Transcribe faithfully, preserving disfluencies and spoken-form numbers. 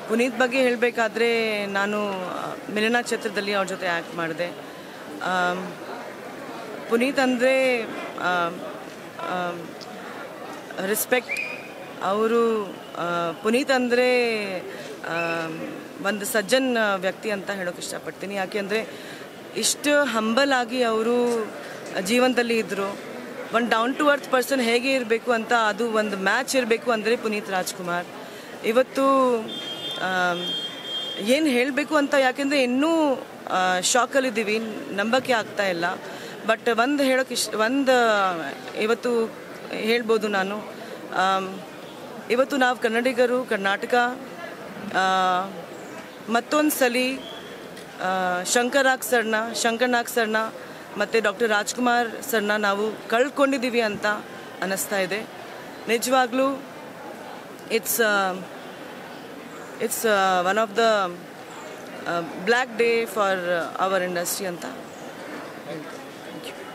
ಪುನೀತ್ ಬಗ್ಗೆ ಹೇಳಬೇಕಾದ್ರೆ ನಾನು ಮಿಲನ ಕ್ಷೇತ್ರದಲ್ಲಿ ಅವ್ರ ಜೊತೆ ಆ್ಯಕ್ಟ್ ಮಾಡಿದೆ. ಪುನೀತ್ ಅಂದರೆ ರೆಸ್ಪೆಕ್ಟ್. ಅವರು ಪುನೀತ್ ಅಂದರೆ ಒಂದು ಸಜ್ಜನ್ ವ್ಯಕ್ತಿ ಅಂತ ಹೇಳೋಕೆ ಇಷ್ಟಪಡ್ತೀನಿ. ಯಾಕೆಂದರೆ ಇಷ್ಟು ಹಂಬಲ್ ಆಗಿ ಅವರು ಜೀವನದಲ್ಲಿ ಇದ್ದರು. ಒಂದು ಡೌನ್ ಟು ಅರ್ತ್ ಪರ್ಸನ್ ಹೇಗೆ ಇರಬೇಕು ಅಂತ ಅದು ಒಂದು ಮ್ಯಾಚ್ ಇರಬೇಕು ಅಂದರೆ ಪುನೀತ್ ರಾಜ್ಕುಮಾರ್. ಇವತ್ತು ಏನು ಹೇಳಬೇಕು ಅಂತ, ಯಾಕೆಂದರೆ ಇನ್ನೂ ಶಾಕಲ್ಲಿದ್ದೀವಿ, ನಂಬಕ್ಕೆ ಆಗ್ತಾ ಇಲ್ಲ. ಬಟ್ ಒಂದು ಹೇಳೋಕೆ ಇಷ್ಟ ಒಂದು ಇವತ್ತು ಹೇಳ್ಬೋದು ನಾನು, ಇವತ್ತು ನಾವು ಕನ್ನಡಿಗರು, ಕರ್ನಾಟಕ ಮತ್ತೊಂದು ಸಲ ಶಂಕರ್ನಾಗ್ ಸರ್ನ ಶಂಕರ್ನಾಗ್ ಸರ್ನ ಮತ್ತು ಡಾಕ್ಟರ್ ರಾಜ್ಕುಮಾರ್ ಸರ್ನ ನಾವು ಕಳ್ಕೊಂಡಿದ್ದೀವಿ ಅಂತ ಅನ್ನಿಸ್ತಾ ಇದೆ. ನಿಜವಾಗ್ಲೂ it's it's one of the black day for our industry ಅಂತ ಹೇಳ್ತೀನಿ. Thank you.